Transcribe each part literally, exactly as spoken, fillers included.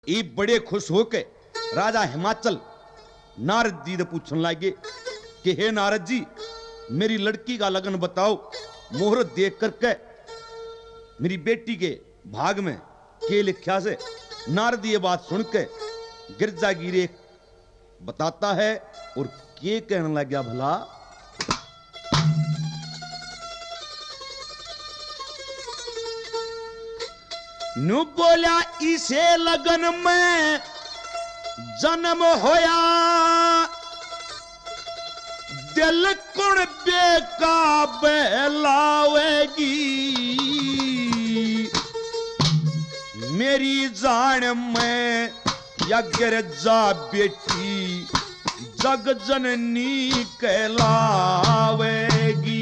ये बड़े खुश होके राजा हिमाचल नारद जी से पूछने लगे कि हे नारद जी, मेरी लड़की का लगन बताओ, मुहूर्त देख करके मेरी बेटी के भाग में के लिखा से। नारद ये बात सुन के गिरजा गिरे बताता है और के कहने लग गया भला, नु बोला इसे लगन में जन्म होया, दिल कुण बेकाबे लावेगी, मेरी जान में या गिरजा बेटी जग जननी कहलावेगी।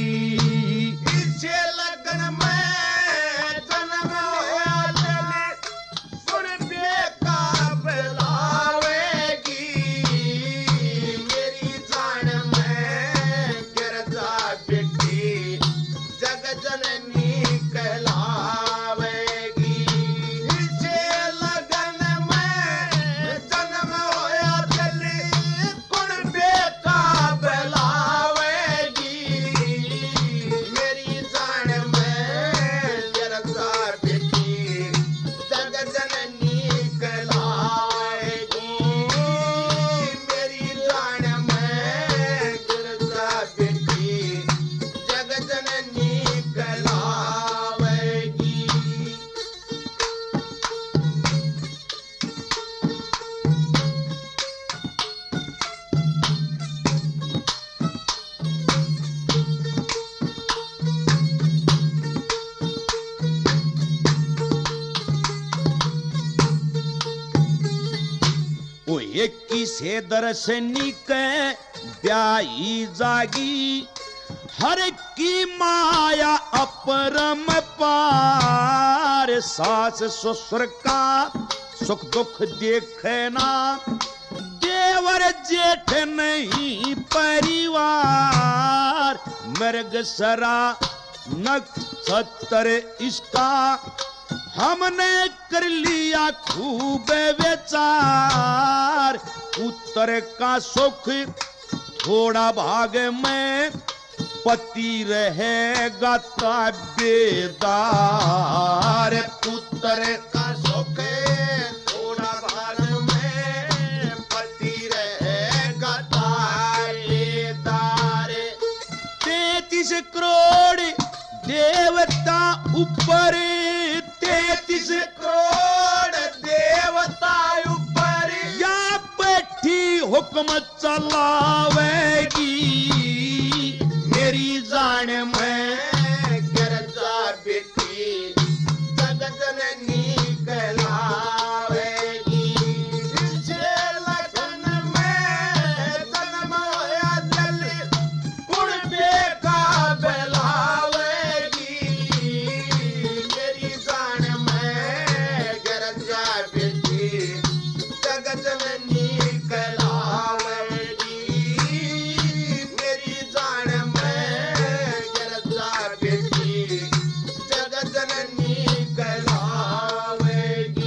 इसे लगन में जन्म होया, दिल कुण बेकाबे लावेगी, मेरी जान में गिरजा बेटी जग जननी कहलावेगी। इसे लगन में जन्म होया, दिल कुण बेकाबे लावेगी, मेरी जान में गिरजा बेटी जग जननी कहलावेगी, मेरी जान में गिरजा बेटी जग जननी कहलावेगी। वो एक की से दर्शनी के ब्याई जागी, हर की माया अपरम पार, सास ससुर का सुख दुख देखना, देवर जेठ नहीं परिवार, मृग सरा नक्षत्र इसका हमने कर लिया खूब विचार, पुत्र का सुख थोड़ा भाग में, पति रहेगा ताबेदार, पुत्र का सुख थोड़ा भाग में, पति रहेगा ताबेदार। तैतीस करोड़ देवता ऊपर, तैतीस करोड़ देवता ऊपर, या बैठी हुक्म चलावेगी, मेरी जान में गिरजा बेटी जग जननी कहलावेगी। इसे लगन में जन्म होया, दिल कुण बेकाबे लावेगी, मेरी जान में गिरजा बेटी जग जननी कहलावेगी, मेरी जान में गिरजा बेटी जग जननी कहलावेगी।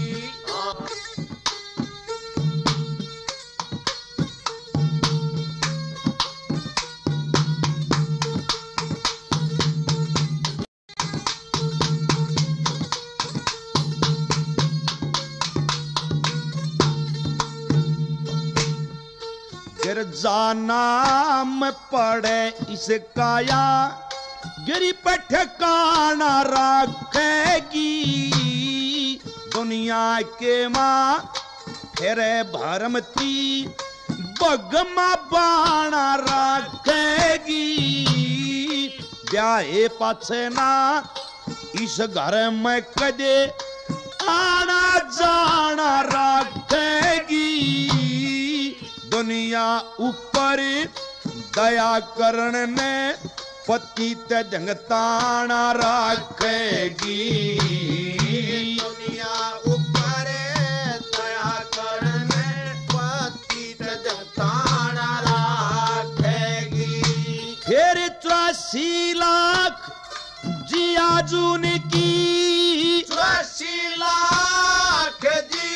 गिरजा नाम पड़े इसकाया, गिरी पे ठिकाना रखेगी, दुनिया के माँ फेरे भरमती, बगमा बाणा रखेगी, ब्याहे पाछे ना इस घर में कदे आना जाना रखेगी, दुनिया ऊपर दया करण ने पति ते जंगताना रखेगी, दुनिया ऊपर दया करने पति ते जंगताना रखेगी। फिर चौरासी लाख जिया जून की, चौरासी लाख जी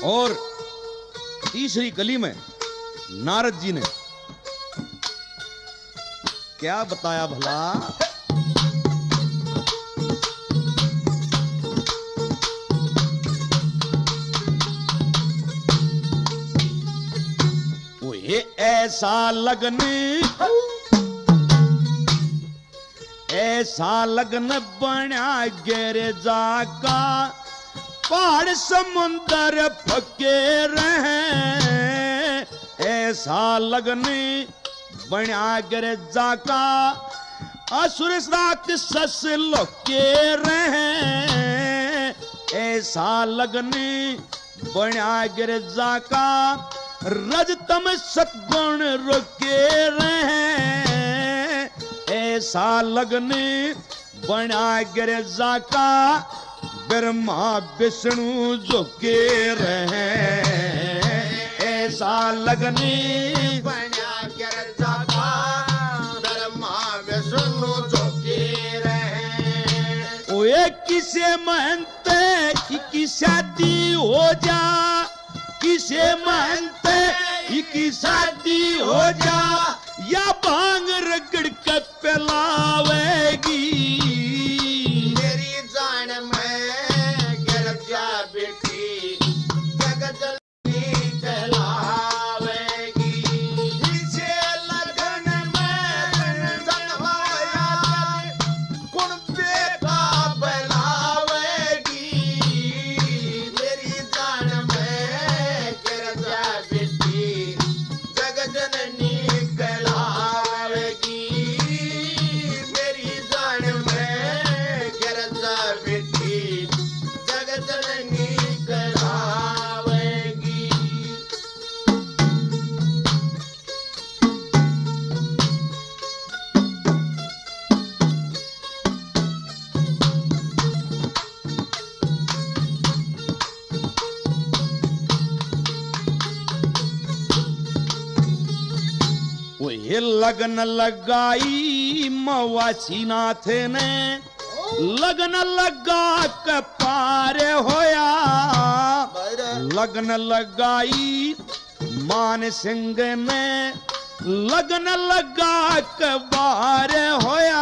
और तीसरी कली में नारद जी ने क्या बताया भला? वो ये ऐसा लगन, ऐसा लगन बना गिरजा का, पहाड़ समुंदर फके रहे। ऐसा लगन बना गिरजा का, असुर राक्षस लोके रहे। ऐसा लगन बना गिरजा का, रजतम सतगुण रोके रहे। ऐसा लगन बना गिरजा का, ब्रह्मा विष्णु झुके रहे। ऐसा लगन बना गिरजा का, ब्रह्मा विष्णु झुके रहे। ओए किसे मानते की शादी हो जा, किसे मानते की शादी हो जा, या भांग रगड़ के पिलावेगी। मेरी जान में गिरजा बेटी जगजननी कहलावेगी। इसे लगन में जनमाया गुण बेटा बनावेगी। मेरी जान में गिरजा बेटी जगजननी कहलावेगी। मेरी जान में गिरजा बेटी जगजननी कहलावेगी। वो ये लगन लगाई मवासी नाथ ने, लगन लगा के पार होया। लगन लगाई मान सिंह ने, लगन लगा के बार होया।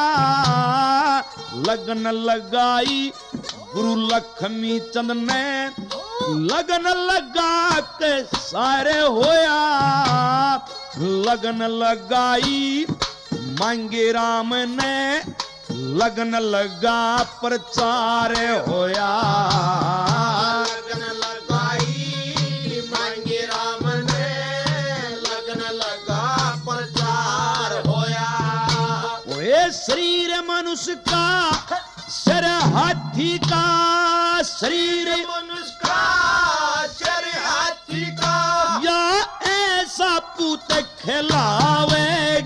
लगन लगाई गुरु लक्ष्मी चंद ने, लगन लगा के सारे होया। लगन लगाई मांगे राम ने, लगन लगा प्रचार होया। लगन लगाई मांगे राम ने, लगन लगा प्रचार होया। ओए शरीर मनुष्य का, सर हाथी का, शरीर मनुष्य का शरीर हाथी का, या ऐसा पूत खिलावेगी।